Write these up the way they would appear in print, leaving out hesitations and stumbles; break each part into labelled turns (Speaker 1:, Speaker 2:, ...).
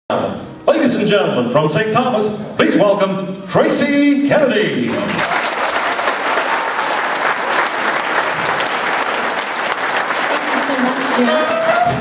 Speaker 1: Ladies and gentlemen, from St. Thomas, please welcome Traci Kennedy.
Speaker 2: Thank you so much, Jim.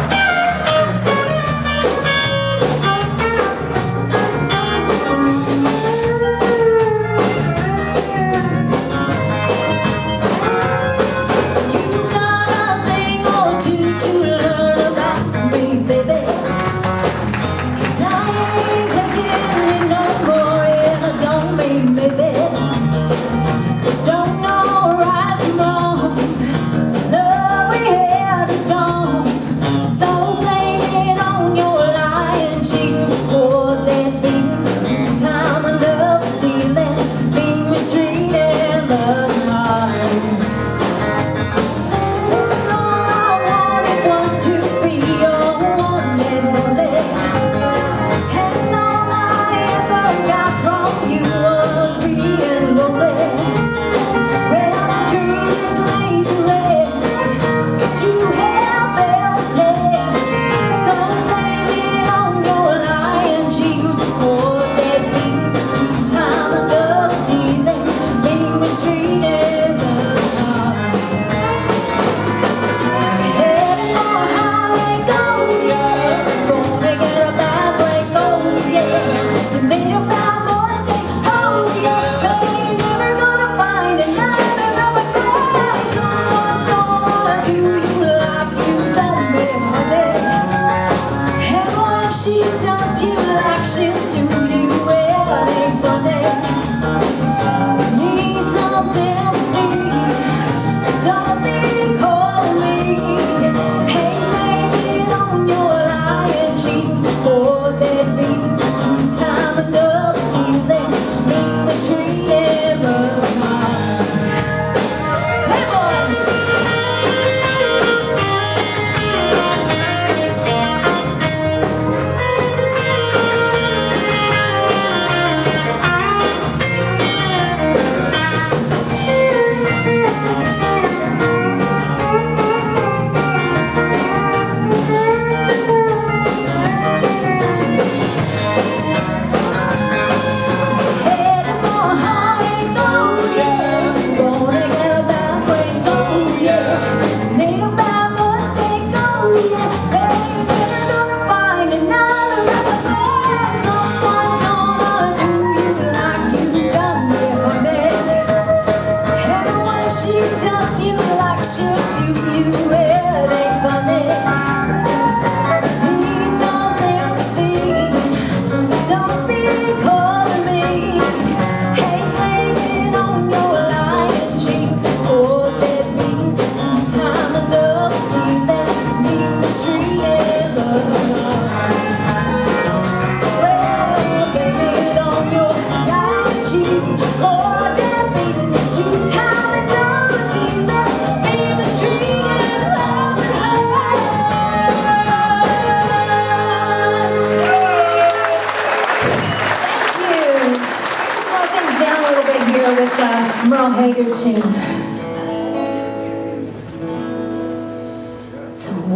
Speaker 3: It's a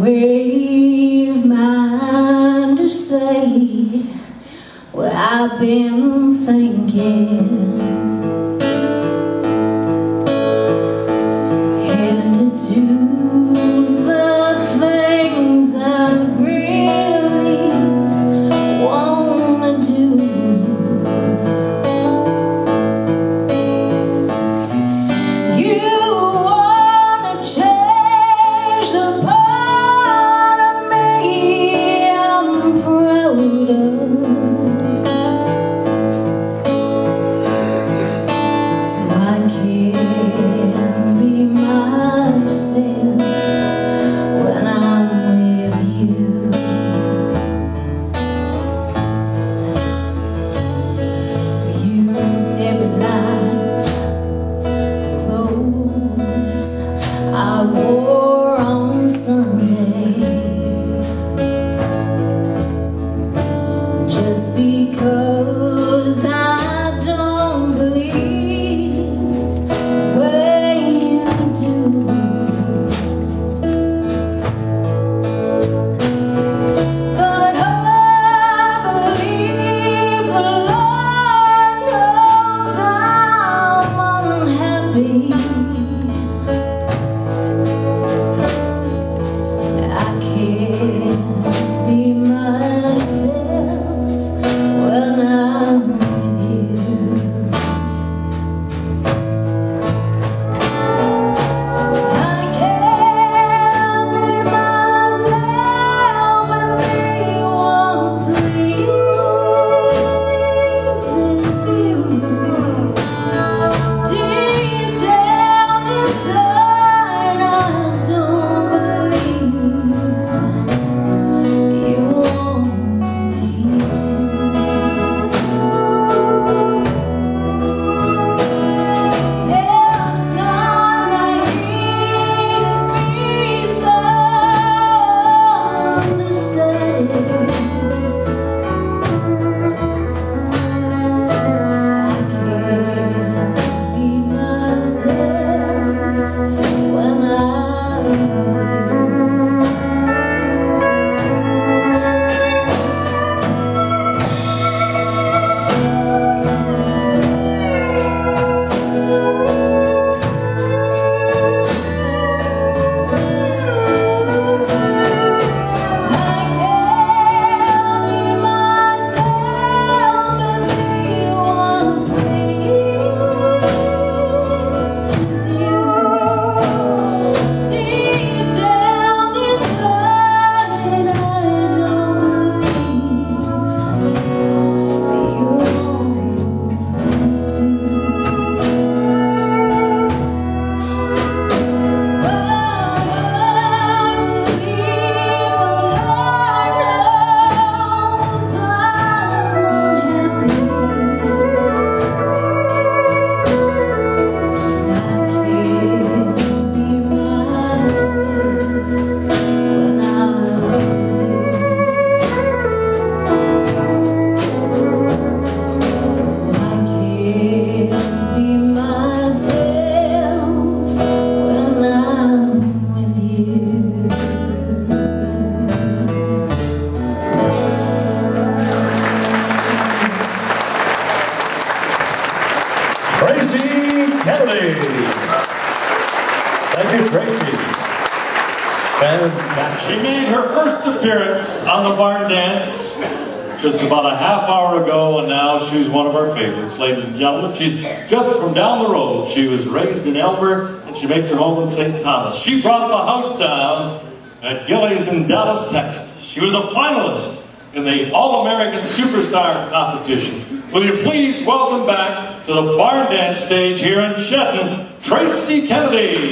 Speaker 3: way of mine to say what I've been thinking, and to do the things I really wanna do. I wore on Sunday, just because I don't believe what you do. But I
Speaker 1: She made her first appearance on the Barn Dance just about a half hour ago, and now she's one of our favorites, ladies and gentlemen. She's just from down the road. She was raised in Elmer, and she makes her home in St. Thomas. She brought the house down at Gillies in Dallas, Texas. She was a finalist in the All-American Superstar competition. Will you please welcome back to the Barn Dance stage here in Shedden, Traci Kennedy.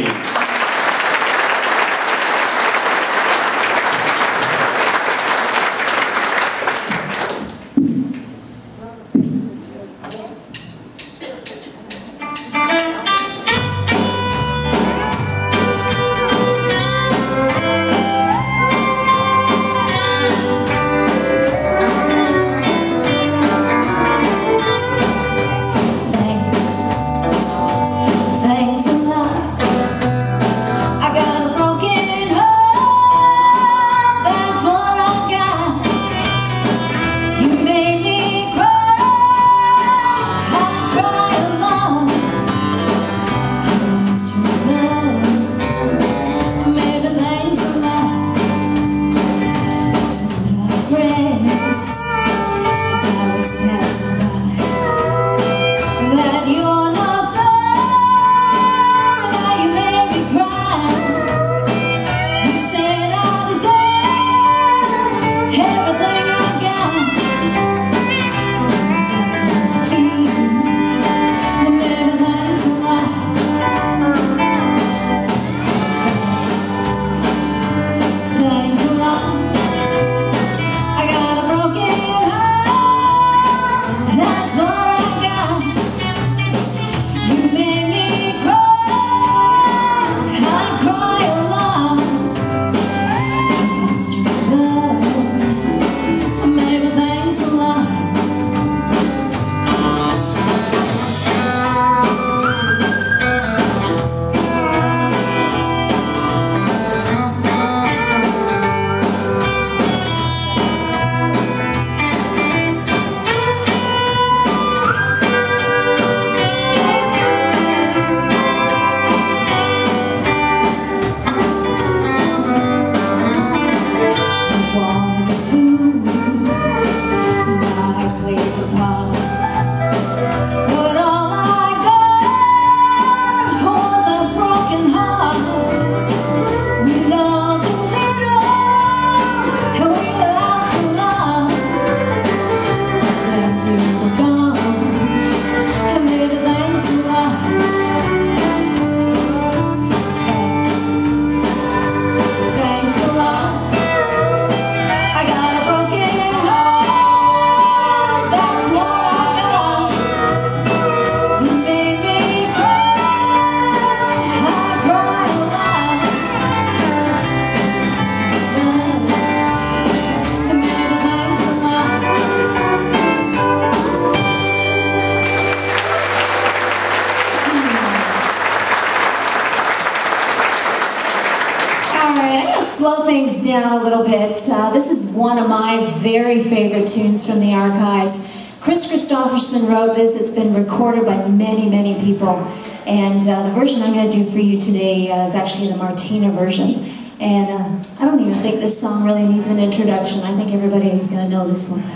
Speaker 2: Slow things down a little bit. This is one of my very favorite tunes from the archives. Chris Christopherson wrote this. It's been recorded by many, many people. And the version I'm going to do for you today is actually the Martina version. And I don't even think this song really needs an introduction. I think everybody is going to know this one.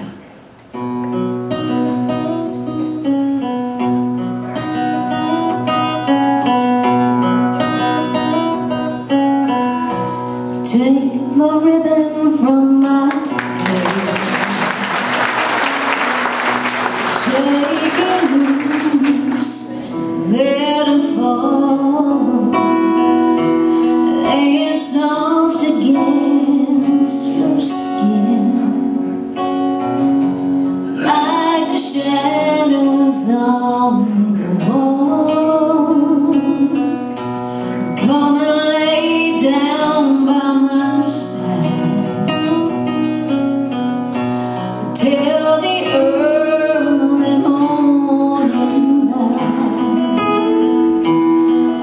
Speaker 2: Take the ribbon from my hair, shake it loose, let it fall, lay it soft against your skin, like the shadows on the wall. Come and lay down by my side till the early morning light.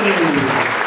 Speaker 1: Traci.